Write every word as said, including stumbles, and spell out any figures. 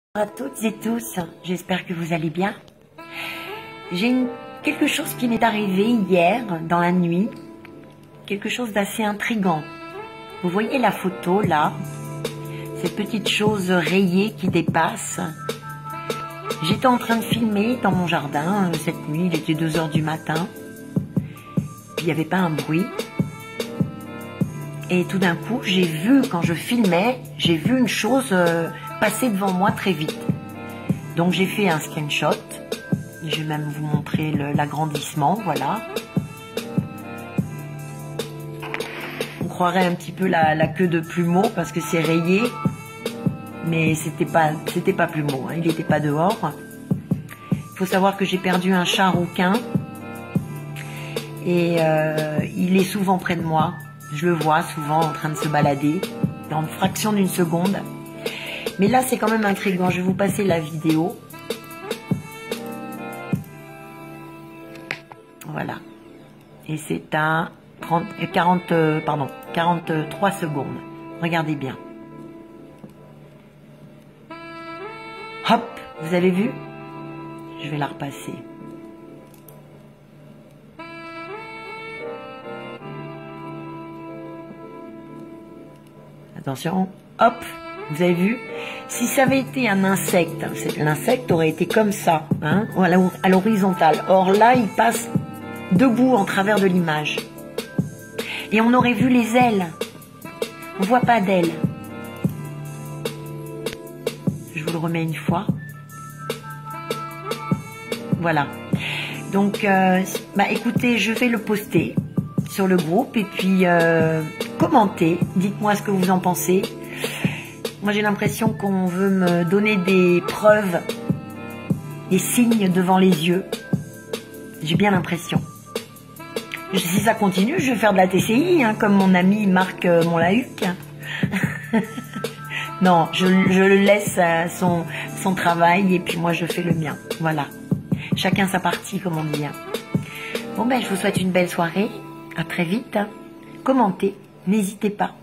Bonjour à toutes et tous, j'espère que vous allez bien. J'ai une, quelque chose qui m'est arrivé hier dans la nuit, quelque chose d'assez intriguant. Vous voyez la photo là, ces petites choses rayées qui dépassent. J'étais en train de filmer dans mon jardin cette nuit, il était deux heures du matin, il n'y avait pas un bruit. Et tout d'un coup, j'ai vu, quand je filmais, j'ai vu une chose euh, passer devant moi très vite. Donc j'ai fait un screenshot. Je vais même vous montrer l'agrandissement, voilà. On croirait un petit peu la, la queue de Plumeau parce que c'est rayé. Mais c'était pas, c'était pas Plumeau, hein, il n'était pas dehors. Il faut savoir que j'ai perdu un chat rouquin. Et euh, il est souvent près de moi. Je le vois souvent en train de se balader dans une fraction d'une seconde. Mais là, c'est quand même intriguant. Je vais vous passer la vidéo. Voilà. Et c'est à trente, quarante, pardon, quarante-trois secondes. Regardez bien. Hop, vous avez vu? Je vais la repasser. Attention, hop, vous avez vu? Si ça avait été un insecte, l'insecte aurait été comme ça, hein, à l'horizontale. Or là, il passe debout en travers de l'image. Et on aurait vu les ailes. On voit pas d'ailes. Je vous le remets une fois. Voilà. Donc, euh, bah écoutez, je vais le poster sur le groupe et puis euh, commentez. Dites-moi ce que vous en pensez. Moi, j'ai l'impression qu'on veut me donner des preuves, des signes devant les yeux. J'ai bien l'impression. Si ça continue, je vais faire de la T C I, hein, comme mon ami Marc euh, Monlahuc. Non, je, je le laisse à son, son travail et puis moi, je fais le mien. Voilà. Chacun sa partie, comme on dit. Hein. Bon, ben, je vous souhaite une belle soirée. À très vite. Commentez. N'hésitez pas.